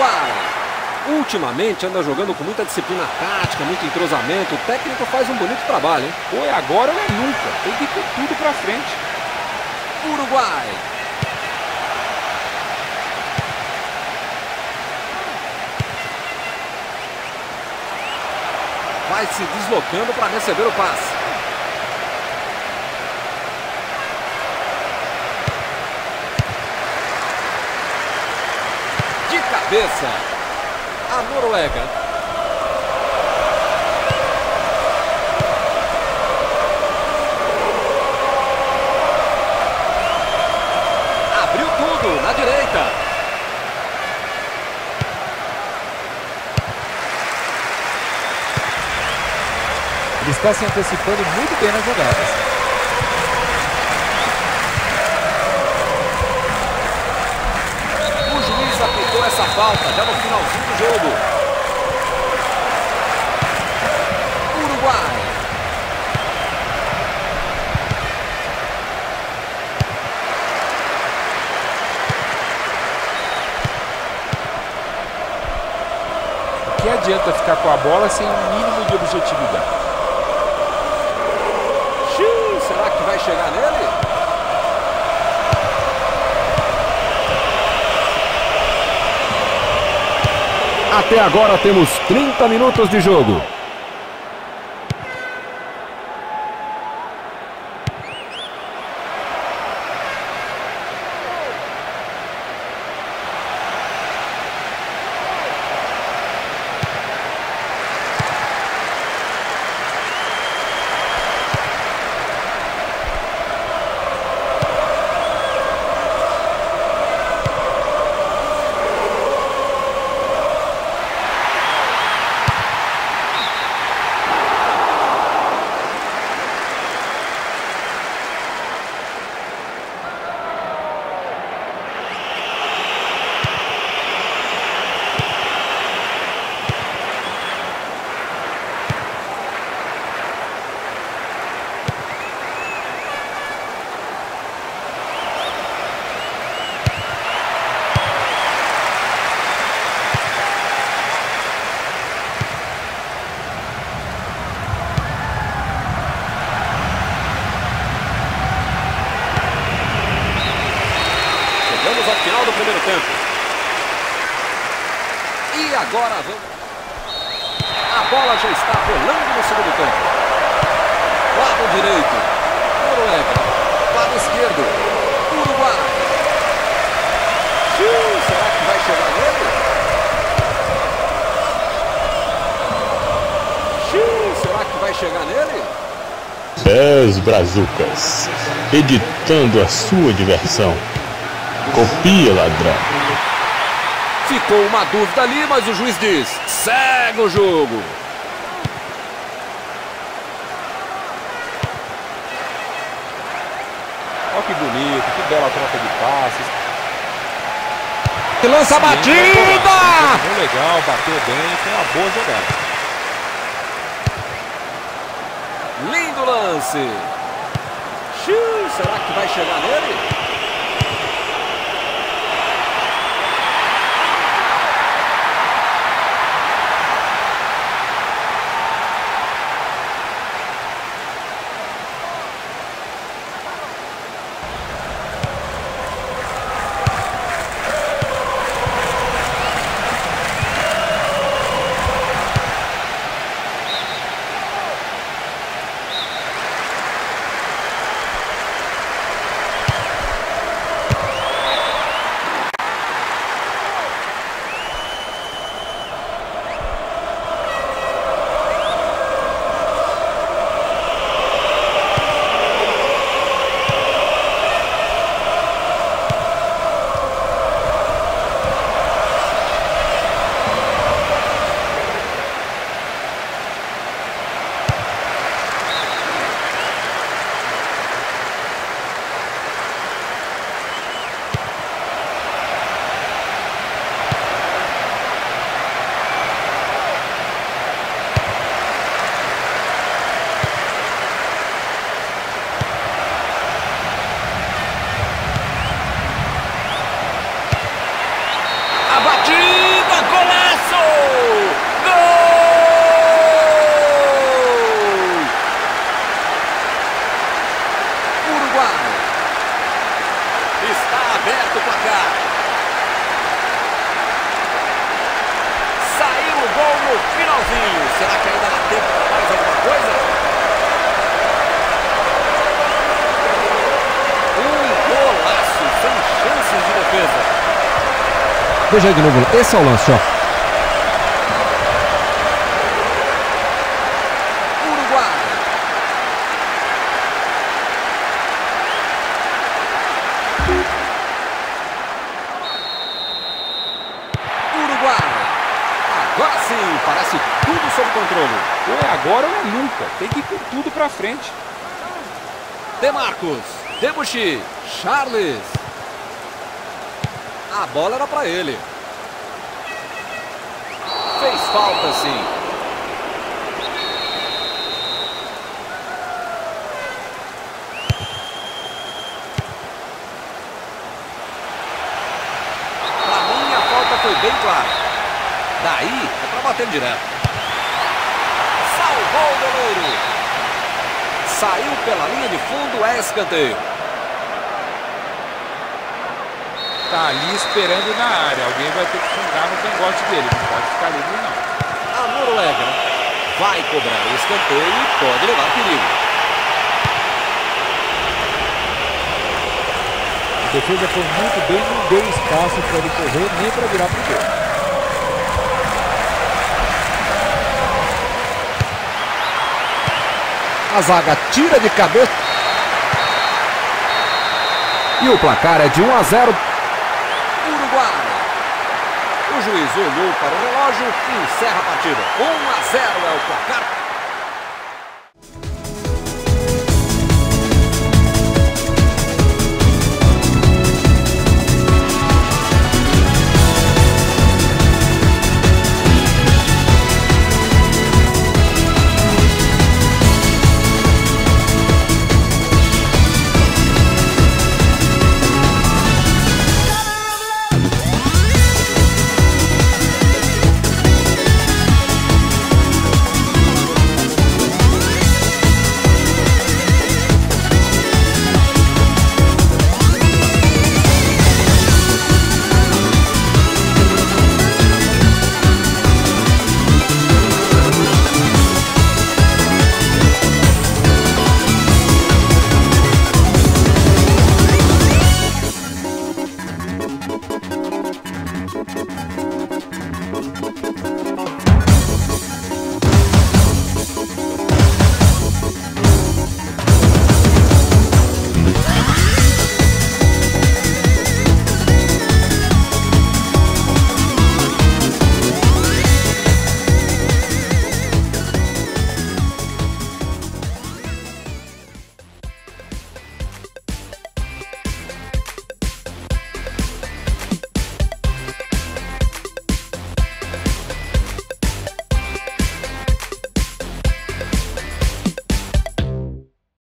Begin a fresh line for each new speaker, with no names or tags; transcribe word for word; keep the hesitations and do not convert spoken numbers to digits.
Uruguai. Ultimamente anda jogando com muita disciplina tática, muito entrosamento. O técnico faz um bonito trabalho, hein?
Ou é agora ou é nunca. Tem que ir com tudo pra frente.
Uruguai. Vai se deslocando para receber o passe. De cabeça. A Noruega. Abriu tudo na direita.
Ele está se antecipando muito bem nas jogadas.
O juiz apitou essa falta já no finalzinho do jogo. Uruguai.
O que adianta ficar com a bola sem um mínimo de objetividade?
Será que vai chegar nele?
Até agora temos trinta minutos de jogo.
Chegamos ao final do primeiro tempo. E agora vamos... A bola já está rolando no segundo tempo. Lado direito. Noruega. Lado esquerdo. Uruguai. Xiii, será que vai chegar nele? Xiii, será que vai chegar nele?
dez Brazucas, editando a sua diversão. Copia, ladrão.
Ficou uma dúvida ali, mas o juiz diz: segue o jogo.
Olha que bonito, que bela troca de passes.
Que lança a batida!
Foi legal, bateu bem, foi uma boa jogada.
Lindo lance. Xiii, será que vai chegar nele? sozinho. Será que ainda dá tempo para mais alguma coisa? Um golaço, sem chances de defesa.
Veja aí de novo, esse é o lance, ó.
Uruguai. Uruguai. Agora sim, parece tudo sob controle.
Ou é agora ou é nunca. Tem que ir com tudo pra frente.
Demarcos, Debuchy, Charles. A bola era para ele. Fez falta, sim. Para mim, a falta foi bem clara. Daí, é para bater direto. Salvou o goleiro. Saiu pela linha de fundo, é escanteio.
Tá ali esperando na área. Alguém vai ter que fungar no cangote dele. Não pode ficar livre, não.
A Noruega vai cobrar o escanteio e pode levar perigo.
A defesa foi muito bem, não deu espaço para ele correr nem para virar pro gol.
A zaga tira de cabeça. E o placar é de um a zero.
Uruguai. O juiz olhou para o relógio e encerra a partida. um a zero é o placar.